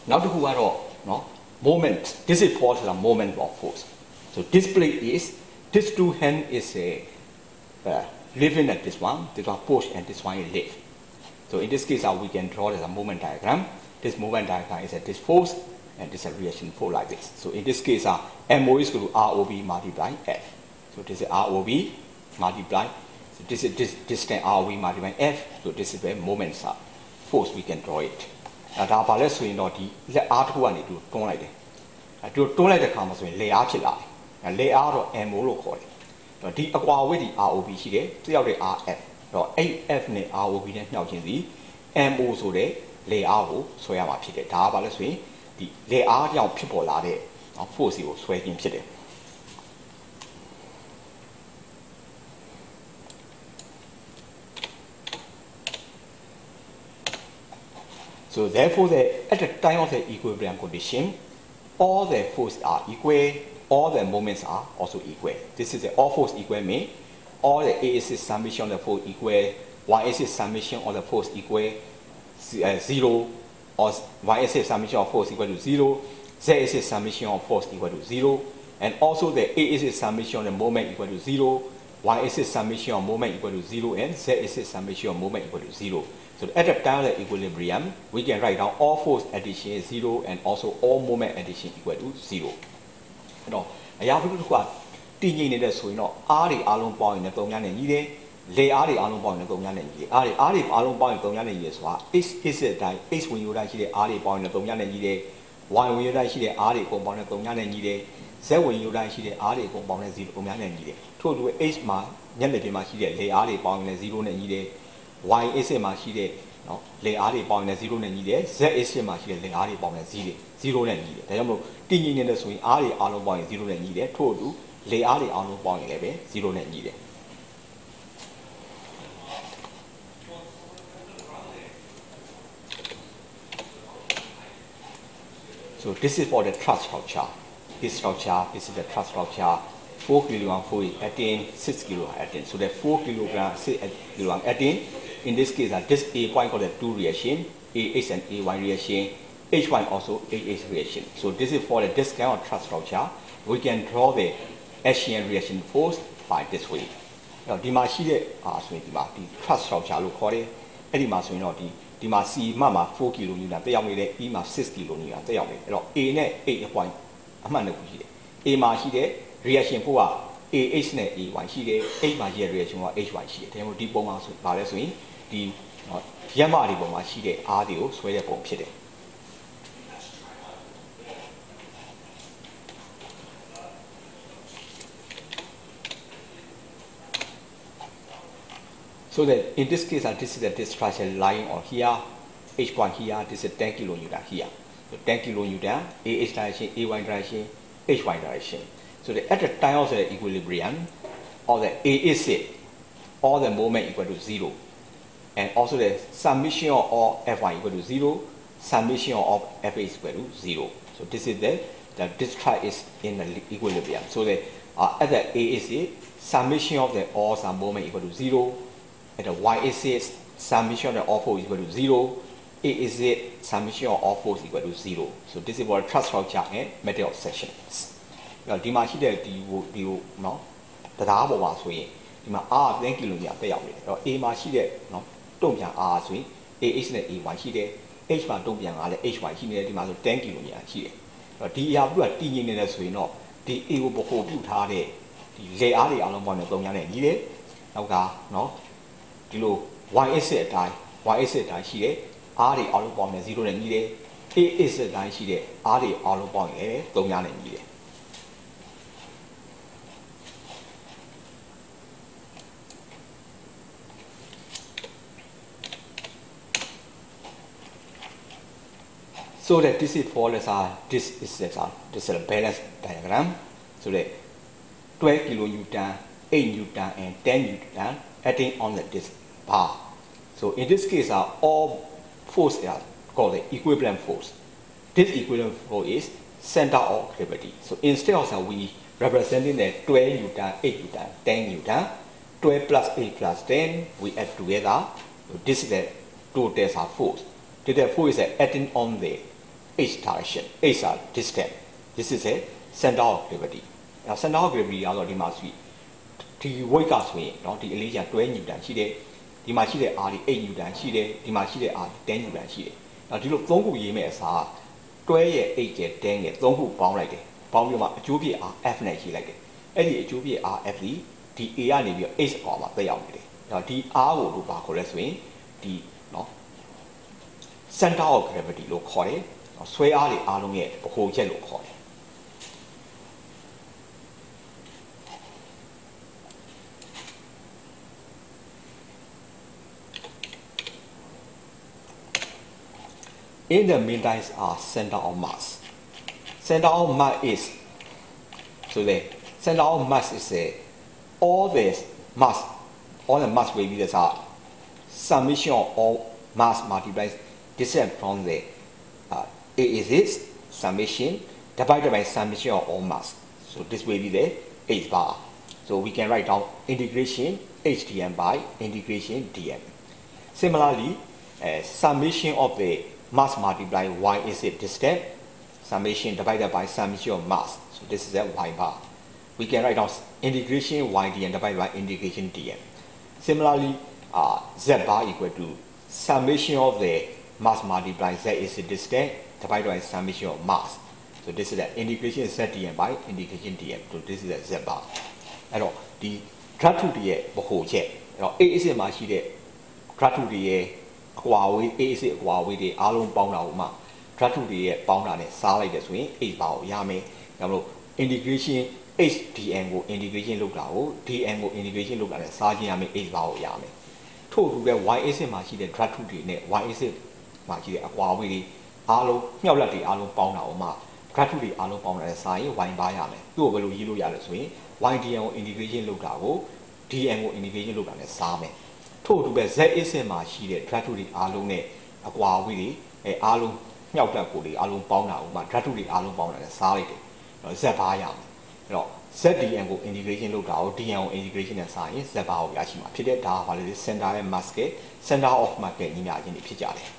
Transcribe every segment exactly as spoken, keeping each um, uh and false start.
Now to who are no moment. This is force is a moment of force. So display is this two hand is a uh, living at this one, this one push and this one is lift. So in this case, uh, we can draw as a moment diagram. This moment diagram is at this force and this is a reaction force like this. So in this case, uh, M O is equal to R O B multiply F. So this is R O B multiply. So this is this distance R O B multiply F. So this is where moments are. Force we can draw it. Now that balance so in the let R two and do don't like it. Do don't like the commas when lay out it. And lay out of M O local. The acquire with the R O B here, three of the R F. A F ne R O B now can see M O so they lay out so I am the balance way. The lay out young people are there. Of force you sweating today. So therefore, the, at the time of the equilibrium condition, all the forces are equal, all the moments are also equal. This is the all force equal mean all the A is summation of the force equal, Y is summation of the force equal uh, zero, or Y is summation of force equal to zero, Z is summation of force equal to zero, and also the A is summation of the moment equal to zero, Y is summation of moment equal to zero, and Z is summation of moment equal to zero. So at the time of the equilibrium, we can write down all force addition is zero and also all moment addition equal to zero. You know, I have to look at T in so you know, R the alone point in the Tongan and Yide, lay R the alone point in the Tongan and Yide, R the R the alone point in the Tongan and Yide, is is it that is when you like the R the point in the Tongan and Yide, why when you like the R the compound in the Tongan and Yide, say when you like the R the compound in the Tongan and Yide, to do H ma, Yanaki Machide, lay R the point in the zero and Yide. Y is a machine, no, lay R the point zero and needed, Z is a machine, lay R the point zero, zero and needed. The number T in the swing R the alone point zero and needed, told you, lay R the alone point eleven, zero and needed. So this is for the truss structure. This structure, this is the truss structure. four kilogram for eighteen, six kilogram eighteen. So the four kilogram, six kilogram eighteen. In this case, uh, this A point called the two reaction, A H and A Y reaction, H one also A H reaction. So this is for the this kind of truss structure. We can draw the Hessian reaction force by this way. Now, the machine ah so the truss structure lo call it. Any machine or the the machine mama four kilonewton. They are made E ma six kilonewton. They are made. Now A ne eight point. Aman no kuji. A machine reaction for A H ne A Y shi de H machine reaction for H Y shi de. Then we deep bomb so. By this way. The Yamari bomb she de audio swear bomb pit. So that in this case, uh, this is the distraction lying on here, H point here, this is ten kilonewton here. So ten kilonewton, A H direction, A Y direction, H Y direction. So the, at the time of the equilibrium, all the A is it, all the moment equal to zero. And also the summation of all F one equal to zero, summation of F is equal to zero. So this is the, the discharge is in the equilibrium. So the uh, at the A is it, summation of the all some moment equal to zero, at the Y is it, summation of the all four equal to zero, A is it, summation of all four equal to zero. So this is what truss structure and method of sections. Now, the machine that you you no, the double was we, the R ten kilonewton they are with, A machine no. Don't be R swing, A is the A one here, H one don't be an H one here, the matter ten kilonewton here. But the have got T in the swing, no, the A will hold you hard, the lay are the alone one of the young and ye, no, the low, Y is it die, Y is it die here, R the alone one of zero and ye, A is the die here, R the alone one of the young and ye. So that this is for this, uh, this is uh, this is a balance diagram. So that twelve kilonewton, eight newton, and ten newton acting on the, this bar. So in this case, uh, all forces are called the equilibrium force. This equilibrium force is center of gravity. So instead of uh, we representing the twelve newton, eight newton, ten newton, twelve plus eight plus ten, we add together. So this is the total force. The force is acting on the h direction, h are distance. This is a center of gravity. Now center of gravity ကတော့ဒီမှာရှိဒီ weight ကဆိုရင်เนาะဒီအလေးကြီးtwelve newton ရှိတယ်ဒီမှာရှိတဲ့ R ဒီeight newton ရှိတယ်ဒီမှာရှိတဲ့ R ten newton ရှိတယ်နောက်ဒီလိုသုံးခုရေးမဲ့အစားtwelveရဲ့eightရဲ့tenရဲ့သုံးခုပေါင်းလိုက်တယ်ပေါင်းပြီးမှအကျိုးပြည့် R F နဲ့ရေးလိုက်တယ်အဲ့ဒီအကျိုးပြည့် R F ဒီဒီ A ကနေပြီးတော့ h အကောင်မှာသက်ရောက်နေတယ်နောက်ဒီ R ကိုလို့ပါခေါ်လဲဆိုရင်ဒီเนาะ center of gravity လို့ခေါ်တယ်ဆွဲအားတွေအားလုံးရဲ့ဗဟိုချက်လို့ခေါ်တယ်In the meantime, are center of mass. Center of mass is so the center of mass is a all the mass, all the mass will be the summation of all mass multiplies distance from the uh, A is this summation divided by summation of all mass. So this will be the h bar. So we can write down integration h dm by integration dm. Similarly, uh, summation of the mass multiply y is it distance summation divided by summation of mass. So this is a y bar. We can write down integration y dm divided by integration dm. Similarly, uh, z bar equal to summation of the mass multiply z is it distance divided by summation of mass. So this is the integration z dm by integration dm. So this is the z bar. အဲ့တော့ဒီ graph 2ရဲ့ဗဟိုချက်အဲ့တော့ a အစစ်မှာရှိတဲ့ graph 2ရဲ့အကွာဝေး A အစစ်အကွာဝေးတွေအားလုံးပေါင်းတာဥမာ graph 2ရဲ့ပေါင်းတာနဲ့စားလိုက်တယ်ဆိုရင် h ဘာကိုရမယ်။ဒါမလို့ integration h dm ကို integration လုပ်တာကို dm ကို integration လုပ်တာနဲ့စားခြင်းရမယ် h ဘာကိုရမယ်။ထို့တူပဲ y အစစ်မှာရှိတဲ့ graph 2တွေနဲ့ y အစစ်မှာရှိတဲ့အကွာဝေးတွေအားလုံးမြောက်လက်တွေအားလုံးပေါင်းတာဥမာ graph 2တွေအားလုံးပေါင်းတာနဲ့စားရင် y ဘာရမယ်။သူ့ကိုဘယ်လိုရေးလို့ရလဲဆိုရင် y dm ကို integration လုပ်တာကို dm ကို integration လုပ်တာနဲ့စားမယ်။ထို့တူပဲ z အစစ်မှာရှိတဲ့ graph 2တွေအားလုံးနဲ့အကွာဝေးတွေအဲအားလုံးမြောက်တက်ကိုတွေအားလုံးပေါင်းတာဥမာ graph 2တွေအားလုံးပေါင်းတာနဲ့စားလိုက်တယ်။z ဘာရမယ်။အဲ့တော့ z dm ကို integration လုပ်တာကို dm ကို integration နဲ့စားရင် z ဘာကိုရရှိမှာဖြစ်တဲ့ဒါကဘာလဲ center ရဲ့ mass က center of mass ကညီမျှခြင်းတွေဖြစ်ကြတယ်။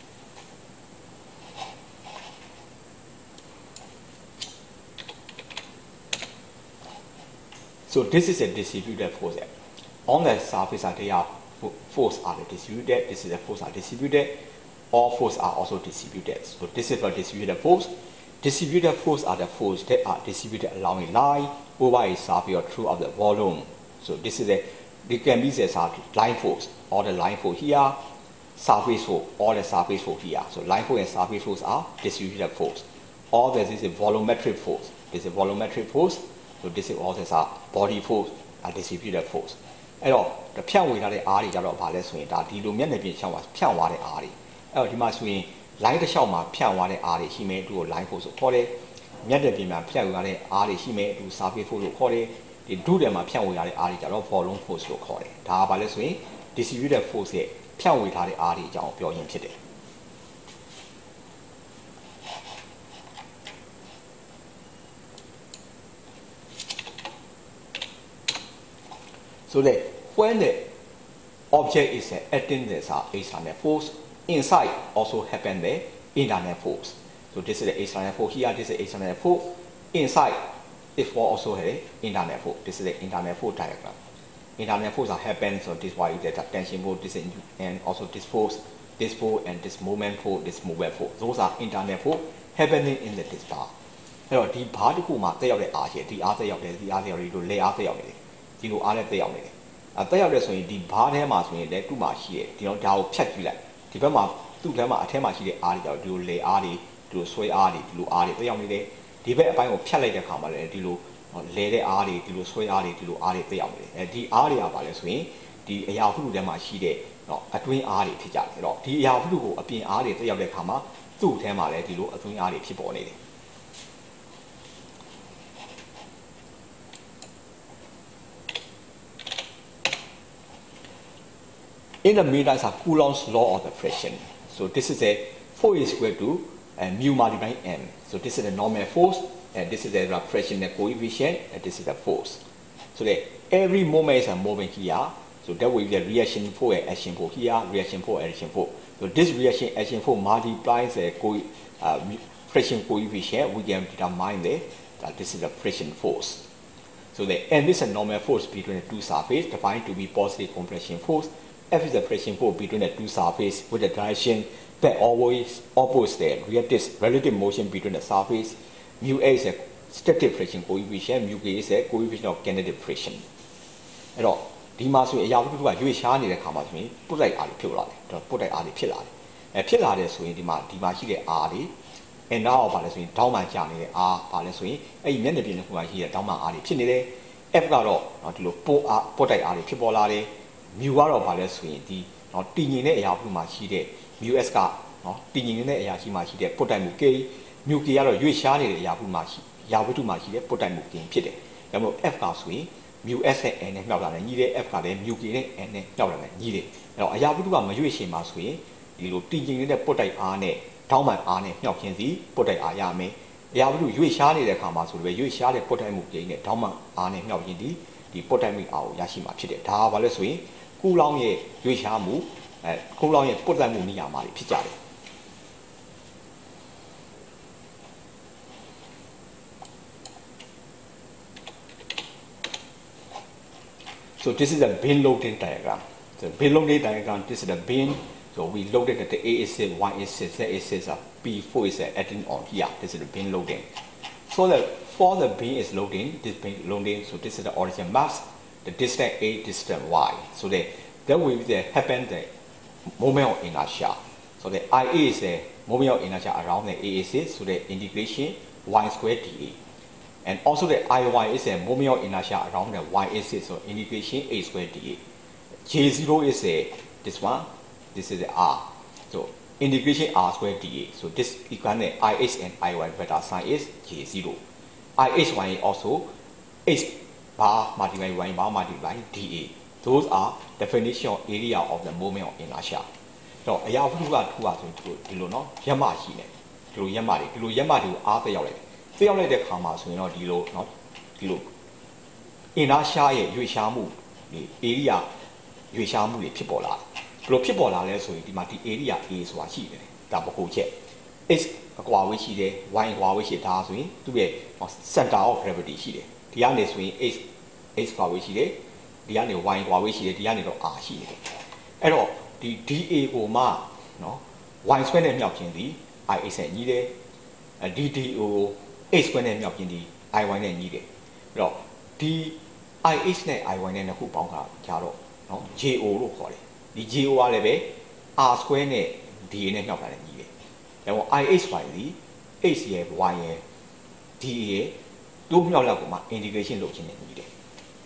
So this is a distributed force. On the surface, they are force are distributed. This is the force are distributed. All force are also distributed. So this is the distributed force. Distributed force are the force that are distributed along a line over a surface or throughout the volume. So this is a they can be as line force or the line force here, surface force or the surface force here. So line force and surface force are distributed force. All this is a volumetric force. This is a volumetric force. So this is all this are body force, a distributed force. အဲ့တော့ဖြန့်ဝေထားတဲ့အားတွေကြတော့ဗာလဲဆိုရင်ဒါဒီလိုမျက်နှာပြင်ချောင်းမှာဖြန့်သွားတဲ့အားတွေအဲ့တော့ဒီမှာဆိုရင် line တစ်လျှောက်မှာဖြန့်သွားတဲ့အားတွေရှိမယ်သူ့ကို line force ဆိုခေါ်တယ်မျက်နှာပြင်မှာဖြန့်ဝေထားတဲ့အားတွေရှိမယ်သူ surface force လို့ခေါ်တယ်ဒီဒုတယ်မှာဖြန့်ဝေထားတဲ့အားတွေကြတော့ volume force လို့ခေါ်တယ်ဒါကဗာလဲဆိုရင် distributed force ရဲ့ဖြန့်ဝေထားတဲ့အားတွေအကြောင်းပြောရင်းဖြစ်တယ် So that when the object is acting this external force, inside also happen the internal force. So this is the external force here, this is the external force. Inside is also the internal force. This is the internal force diagram. Internal force are happen, so this is why you get tension force, this and also this force, this force and this moment force, this movement force. Those are internal force happening in the this bar. အဲ့တော့ဒီဘာတစ်ခုမှာတက်ရောက်တဲ့အားရှိဒီအားတက်ရောက်တယ်ဒီအားတက်ရောက်တယ်လို့လေအားတက်ရောက်နေတယ်ဒီလိုအားနဲ့တက်ရောက်နေတယ်အဲတက်ရောက်တဲ့ဆိုရင်ဒီဘားထဲမှာဆိုရင်လည်းသူ့မှာရှိတယ်ဒီတော့ဒါကိုဖြတ်ကြည့်လိုက်ဒီဘက်မှာသူ့ထဲမှာအထဲမှာရှိတဲ့အားတွေကြောင့်ဒီလိုလေအားတွေဒီလိုဆွဲအားတွေဒီလိုအားတွေတက်ရောက်နေတယ်ဒီဘက်အပိုင်းကိုဖြတ်လိုက်တဲ့အခါမှာလည်းဒီလိုလေတဲ့အားတွေဒီလိုဆွဲအားတွေဒီလိုအားတွေတက်ရောက်နေတယ်အဲဒီအားတွေကပါလဲဆိုရင်ဒီအရာဟုတုထဲမှာရှိတဲ့နော်အတွင်းအားတွေဖြစ်ကြတယ်အဲ့တော့ဒီအရာဟုတုကိုအပြင်အားတွေတက်ရောက်တဲ့အခါမှာသူ့ထဲမှာလည်းဒီလိုအတွင်းအားတွေဖြစ်ပေါ်နေတယ် In the middle is a Coulomb's law of the friction. So this is a force is equal to uh, mu multiplied m. So this is the normal force, and this is the friction coefficient, and this is the force. So that every moment is a moment here. So that will be a reaction force and action force here, reaction force and action force. So this reaction action force multiplies the co uh, friction coefficient. We can determine the, that this is the friction force. So the M is a normal force between the two surfaces, defined to be positive compression force. F is the friction force between the two surfaces with the direction that always opposes the relative, relative motion between the surface. Mu A is a static friction coefficient, mu K is a coefficient of kinetic friction. At all, the mass will have to do a shiny the commas me, put like Ali Pilla, put like Ali Pilla. A Pilla is with the Machide Ali, and now Palestine, Toma Jani, Ah, Palestine, a Menabin who are here, Toma Ali Pinide, F Garo, not to look put like Ali Pipolare, Muaro Palestine, the not Tinine Yapu Machide, U S K, not Tinine Yahimachide, put a Muke, Mukiaro, you shiny Yapu Machi, Yabu Machide, put a Mukin Pide, Yamo F Gasway. Mu S နဲ့ N နဲ့မြောက်လာတယ်ညီတဲ့ F ကလည်း Mu K နဲ့ N နဲ့မြောက်လာတယ်ညီတယ်အဲ့တော့အရာဝတ္ထုကမရွေ့ရှင်မှာဆိုရင်ဒီလိုတည်ငြိမ်နေတဲ့ပုတ်တိုက်အားနဲ့ထောင်းမှန်အားနဲ့မြောက်ခြင်းစီပုတ်တိုက်အားရမယ်အရာဝတ္ထုရွေ့ရှားနေတဲ့အခါမှာဆိုလည်းရွေ့ရှားတဲ့ပုတ်တိုက်မှုကိန်းနဲ့ထောင်းမှန်အားနဲ့မြောက်ခြင်းဒီဒီပုတ်တိုက်မှုအားကိုရရှိမှာဖြစ်တယ်ဒါကဘာလဲဆိုရင်ကူလောင်းရဲ့ရွေ့ရှားမှုအဲကူလောင်းရဲ့ပုတ်တိုက်မှုနေရာမှာဖြစ်ကြတယ် So this is the bin loading diagram. The bin loading diagram, this is the bin. So we loaded at the A is six, Y is six, Z is six, B four is adding on here. This is the bin loading. So the for the bin is loading, this bin loading, so this is the origin mass, the distance A, distance Y. So the then will happen the moment of inertia. So the I A is the moment of inertia around the A is six, so the integration Y squared dA. And also the I Y is a moment of inertia around the Y axis, so integration A squared dA. J zero is a this one, this is the R. So integration R squared dA. So this equal the I H and I Y beta sign is J zero. I H Y also H bar multiplied Y bar multiplied dA. Those are definition of area of the moment of inertia. So I have to do that to do no Yama Hine, to Yamari, to Yamari to R the 非要嚟တဲ့ခါမှာဆိုရင်တော့ဒီလိုเนาะဒီလို inertia ရဲ့ရွေ့ရှားမှုဒီ area ရွေ့ရှားမှုတွေဖြစ်ပေါ်လာတယ်ဘယ်လိုဖြစ်ပေါ်လာလဲဆိုရင်ဒီမှာဒီ area A ဆိုတာရှိတယ်ဒါပကိုချက် x အကွာဝေးရှိတယ် y အကွာဝေးရှိတာဆိုရင်သူ့ရဲ့ center of gravity ရှိတယ်ဒီကနေဆိုရင် x x ကွာဝေးရှိတယ်ဒီကနေ y ကွာဝေးရှိတယ်ဒီကနေတော့ r ရှိတယ်အဲ့တော့ဒီ dA ကိုမှเนาะ y square နဲ့မြောက်ခြင်းဒီ I x နဲ့ညီတယ် dt ကိုA square နဲ့မြောက်ခြင်းဒီ I y နဲ့ညီတယ်အဲ့တော့ဒီ I h နဲ့ I y နဲ့နှစ်ခုပေါင်းတာကြတော့เนาะ J O လို့ခေါ်တယ်ဒီ J O ကလည်းပဲ R square နဲ့ D A နဲ့မြောက်တာနဲ့ညီတယ်ဒါပေမဲ့ I h y ဒီ H ရဲ့ Y ရဲ့ D A ရဲ့တို့မြောက်လောက်ကိုမှ integration လုပ်ခြင်းနဲ့ညီတယ်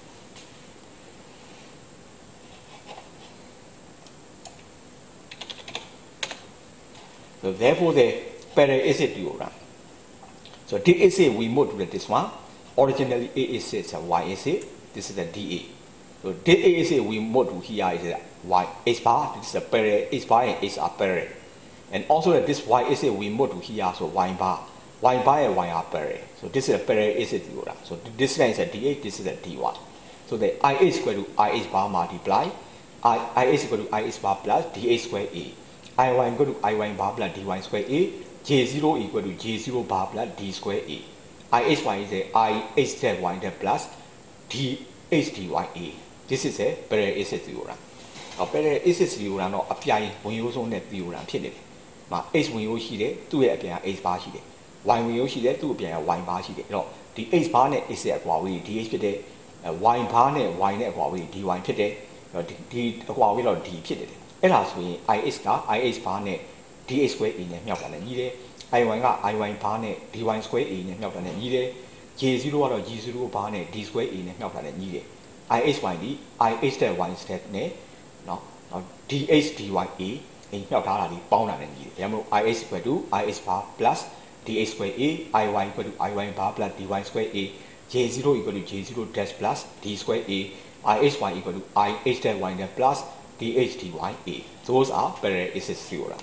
So therefore the parallel acid theorem. So D A C we moved to this one. Originally A is six, Y is six. This is the D A. So D A C we moved to here is Y H bar. This is a parallel. H bar and H are parallel. And also that this Y is we moved to here. So Y bar, Y bar and Y are parallel. So this is a parallel acid theorem. So this line is a D A. This is a D Y. So the I H equal to I H bar multiply I I H equal to I H bar plus D A square A. I Y equal to I Y bar plus D Y square A. J zero equal to J zero bar plus D square A. I H Y is a I H Z Y plus D H D Y A. This is a parallel acid theorem. A parallel acid theorem တော့အပြိုင်ဝင်ရိုးဆုံးတဲ့ theorem ဖြစ်နေတယ်။မှာ H ဝင်ရိုးရှိတယ်သူ့ရဲ့အပြိုင်က H bar ရှိတယ်။ Y ဝင်ရိုးရှိတယ်သူ့အပြိုင်က Y bar ရှိတယ်။အဲ့တော့ဒီ H bar နဲ့ H ရဲ့အကွာအဝေး D H ဖြစ်တယ်။ Y bar နဲ့ Y နဲ့အကွာအဝေး D Y ဖြစ်တယ်။အဲ့တော့ဒီအကွာအဝေးတော့ D ဖြစ်တယ်။အဲ့ဒါဆိုရင် I H က I H bar နဲ့ D H square A နဲ့မြောက်တာနဲ့ညီတယ်။ I Y က I Y bar နဲ့ D Y square A နဲ့မြောက်တာနဲ့ညီတယ်။ J zero ကတော့ J zero bar နဲ့ D square A နဲ့မြောက်တာနဲ့ညီတယ်။ I H Y ဒီ I H တဲ့ Y တဲ့နဲ့နော်နော် D H D Y A အိမ်မြောက်ထားတာဒီပေါင်းတာနဲ့ညီတယ်။ဒါကြောင့်မို့ I H equal to I H bar plus D H square A, I Y equal to I Y bar plus D Y square A, J zero equal to J zero dash plus D square A, I H Y equal to I H dash Y dash plus D H D Y A. Those are parallel acid theorem.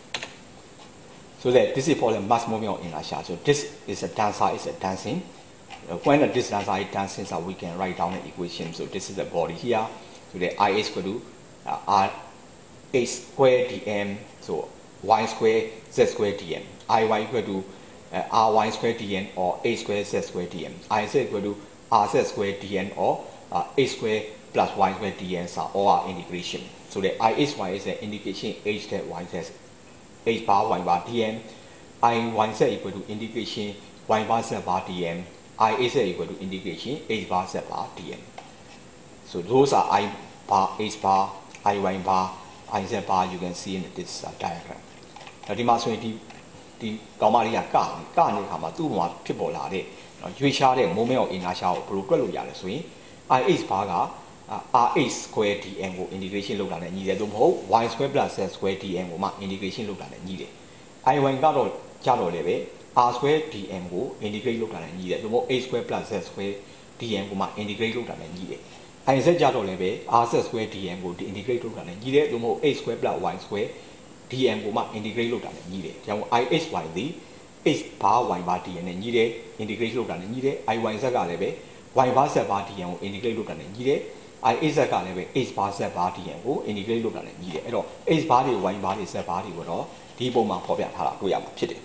So that this is for the mass movement of inertia. So this is a dancer, is a dancing. when the distance are done since we can write down the equation. So this is the body here. So the I is equal to uh, R H square dm. So y square z square dm. Iy equal to uh, ry square dn or h square z square dm. Iz equal to rz square dn or uh, h square plus y square dn are all our integration. So the I H y is the integration h that y z h bar y bar dm. I y z equal to integration y bar z bar dm. I is equal to integration h bar z bar dm. So those are I bar, h bar, iy bar, iz bar. You can see in this uh, diagram. Now the mass when the the gamma ka ka ne kama tu ma phit paw la de yue cha de moment of inertia ko bro twet lo yare so yin I h bar ga uh, rh square dm ကို integration လုပ်တာနဲ့ညီတယ်သို့မဟုတ် y square plus z square dm ကိုမှ integration လုပ်တာနဲ့ညီတယ် iy ကတော့ကြတော့လေပဲ r square dm ကို integrate လုပ်တာနဲ့ညီတယ်သို့မဟုတ် h square plus z square dm ကိုမှ integrate လုပ်တာနဲ့ညီတယ် iz ကြတော့လေပဲ rz square dm ကို integrate လုပ်တာနဲ့ညီတယ်သို့မဟုတ် h square plus y square dm ကိုမှ integrate လုပ်တာနဲ့ညီတယ်ဒါကြောင့် I H y သည် h bar y bar dm နဲ့ညီတယ် integrate လုပ်တာနဲ့ညီတယ် iy z ကလည်းပဲ y bar z bar dm ကို integrate လုပ်တာနဲ့ညီတယ် I H z ကလည်းပဲ h bar z bar dm ကို integrate လုပ်တာနဲ့ညီတယ်အဲ့တော့ h bar တွေ y bar တွေ z bar တွေကိုတော့ဒီပုံမှာဖော်ပြထားတာတွေ့ရမှာဖြစ်တယ်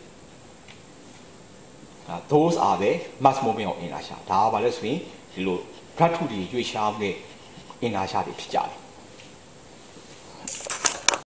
those are the mass moment of inertia ဒါကဘာလဲဆိုရင်ဒီလိုဓာတ်ထုတွေရွေ့ရှားတဲ့ inertia တွေဖြစ်ကြတယ်